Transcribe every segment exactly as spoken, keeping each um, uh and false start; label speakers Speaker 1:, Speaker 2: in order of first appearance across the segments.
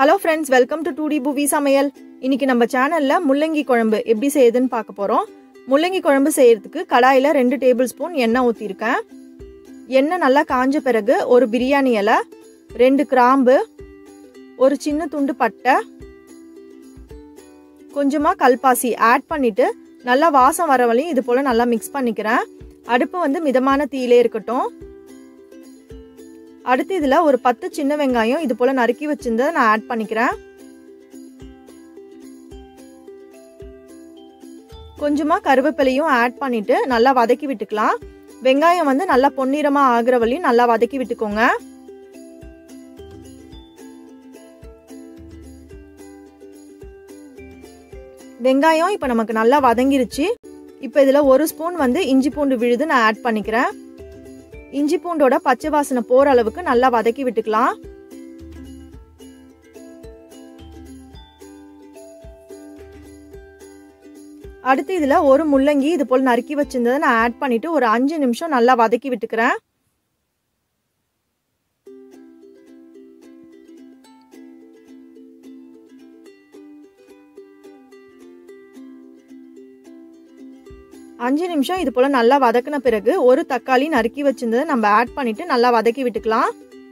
Speaker 1: Hello friends, welcome to two D Bhuvi Samayal. இன்னைக்கு நம்ம சேனல்ல முள்ளங்கி குழம்பு எப்படி செய்யுதுன்னு பார்க்க போறோம். முள்ளங்கி குழம்பு செய்யிறதுக்கு கடாயில two டேபிள்ஸ்பூன் எண்ணெய் ஊத்தி இருக்கேன். எண்ணெய் நல்லா காஞ்ச பிறகு ஒரு பிரியாணி இலை, ரெண்டு கிராம்பு, ஒரு சின்ன துண்டு பட்டை, கொஞ்சமா கல்பாசி ஆட் பண்ணிட்டு நல்லா வாசம் வர வரையும் இது போல நல்லா mix பண்ணிக்கிறேன். அடுப்பு வந்து மிதமான தீயிலே இருக்கட்டும். அடுத்து இதுல ஒரு பத்து சின்ன வெங்காயம் இது போல நறுக்கி வச்சிருந்தத நான் ஆட் பண்ணிக்கிறேன். கொஞ்சமா கறிவேப்பிலையும் ஆட் பண்ணிட்டு நல்லா வதக்கி விட்டுக்கலாம். வெங்காயம் வந்து நல்லா பொன்னிறமா ஆகுற வரையும் நல்லா வதக்கி விட்டுக்கோங்க. வெங்காயம் இப்போ நமக்கு நல்லா வதங்கிருச்சு. இப்போ இதுல ஒரு ஸ்பூன் வந்து இஞ்சி பூண்டு விழுது நான் ஆட் பண்ணிக்கிறேன். இஞ்சி பூண்டோட பச்சை வாசனை போற அளவுக்கு நல்லா வதக்கி விட்டுக்கலாம். அடுத்து இதுல ஒரு முள்ளங்கி இது போல நறுக்கி வச்சிருந்ததை நான் ஆட் பண்ணிட்டு ஒரு அஞ்சு நிமிஷம் நல்லா வதக்கி விட்டுக்கிறேன். அஞ்சு நிமிஷம் இது போல நல்லா வதக்கின பிறகு ஒரு தக்காளி நறுக்கி வச்சிருந்ததை நம்ம ஆட் பண்ணிட்டு நல்லா வதக்கி விட்டுக்கலாம்.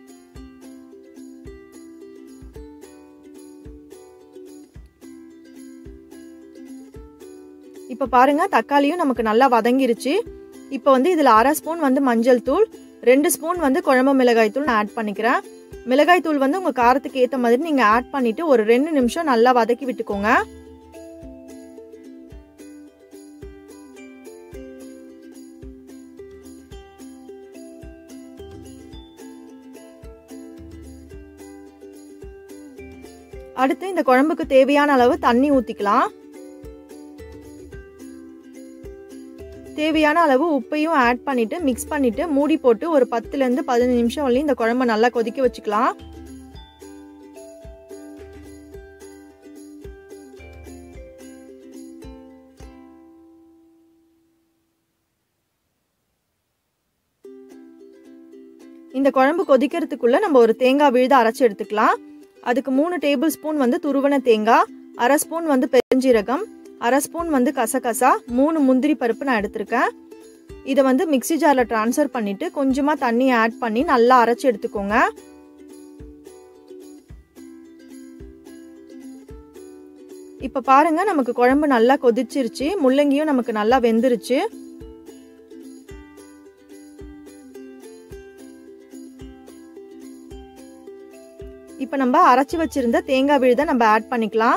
Speaker 1: இப்ப பாருங்க தக்காளியும் நமக்கு நல்லா வதங்கிருச்சு. இப்ப வந்து இதுல அரை ஸ்பூன் வந்து மஞ்சள் தூள், ரெண்டு ஸ்பூன் வந்து குழம்பு மிளகாய் தூள் நான் ஆட் பண்ணிக்கிறேன். மிளகாய் தூள் வந்து உங்க காரத்துக்கு ஏத்த மாதிரி நீங்க ஆட் பண்ணிட்டு ஒரு ரெண்டு நிமிஷம் நல்லா வதக்கி விட்டுக்கோங்க. அடுத்து இந்த குழம்புக்கு தேவையான அளவு தண்ணி ஊத்திக்கலாம். தேவையான அளவு உப்பையும் ஆட் பண்ணிட்டு மிக்ஸ் பண்ணிட்டு மூடி போட்டு ஒரு பத்துல இருந்து பதினஞ்சு நிமிஷம் வரையும் இந்த குழம்பை நல்லா கொதிக்க வச்சுக்கலாம். இந்த குழம்பு கொதிக்கிறதுக்குள்ள நம்ம ஒரு தேங்காய் விழுது அரைச்சு எடுத்துக்கலாம். அதுக்கு மூணு டேபிள் ஸ்பூன் வந்து துருவன தேங்காய், அரை ஸ்பூன் வந்து பெருஞ்சீரகம், அரை ஸ்பூன் வந்து கசகசா, மூணு முந்திரி பருப்பு நான் எடுத்திருக்கேன். இதை வந்து மிக்ஸி ஜார்ல டிரான்ஸ்ஃபர் பண்ணிட்டு கொஞ்சமா தண்ணி ஆட் பண்ணி நல்லா அரைச்சு எடுத்துக்கோங்க. இப்ப பாருங்க நமக்கு குழம்பு நல்லா கொதிச்சிருச்சு, முள்ளங்கியும் நமக்கு நல்லா வெந்துருச்சு. இப்ப நம்ம அரைச்சு வச்சிருந்த தேங்காய் விழுதை நம்ம ஆட் பண்ணிக்கலாம்.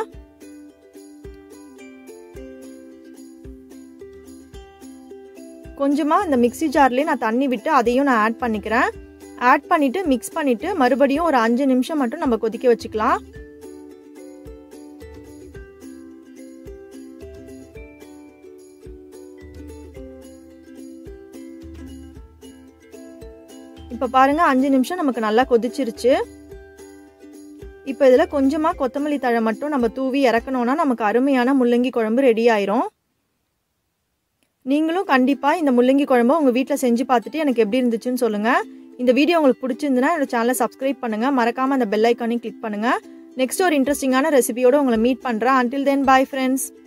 Speaker 1: கொஞ்சமா இந்த மிக்ஸி ஜார்லயே நான் தண்ணி விட்டு அதையும் நான் ஆட் பண்ணிக்கிறேன். ஆட் பண்ணிட்டு மிக்ஸ் பண்ணிட்டு மறுபடியும் ஒரு அஞ்சு நிமிஷம் மட்டும் நம்ம கொதிக்க வச்சுக்கலாம். இப்ப பாருங்க அஞ்சு நிமிஷம் நமக்கு நல்லா கொதிச்சிருச்சு. இப்போ இதுல கொஞ்சமா கொத்தமல்லி தழை மட்டும் நம்ம தூவி இறக்கணும்னா நமக்கு அருமையான முள்ளங்கி குழம்பு ரெடி ஆயிரும். நீங்களும் கண்டிப்பா இந்த முள்ளங்கி குழம்பை உங்க வீட்ல செஞ்சு பார்த்துட்டு எனக்கு எப்படி இருந்துச்சுன்னு சொல்லுங்க. இந்த வீடியோ உங்களுக்கு பிடிச்சிருந்துன்னா என்னோட சேனலை சப்ஸ்கிரைப் பண்ணுங்க, மறக்காம அந்த பெல் ஐக்கானையும் கிளிக் பண்ணுங்க. நெக்ஸ்ட் ஒரு இன்ட்ரெஸ்டிங்கான ரெசிபியோட உங்களை மீட் பண்றேன். until then bye friends.